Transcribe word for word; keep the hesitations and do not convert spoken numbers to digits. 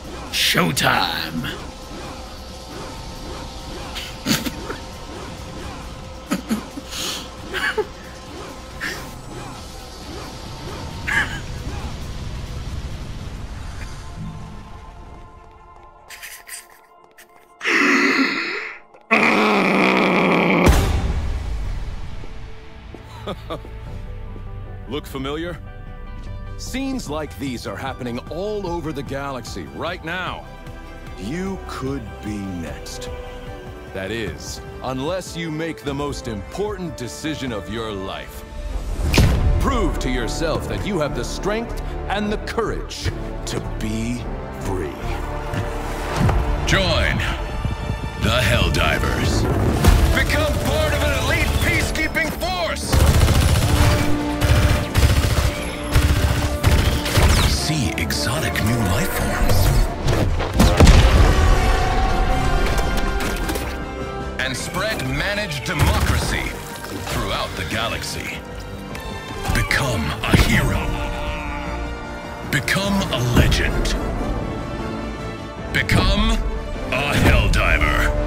Showtime! Look familiar? Scenes like these are happening all over the galaxy right now. You could be next. That is, unless you make the most important decision of your life. Prove to yourself that you have the strength and the courage to be free. Join the Helldivers. Become part of an elite peacekeeping force! See exotic new life forms. And spread managed democracy throughout the galaxy. Become a hero. Become a legend. Become a Helldiver.